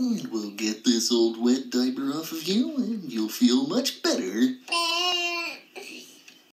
And we'll get this old wet diaper off of you, and you'll feel much better.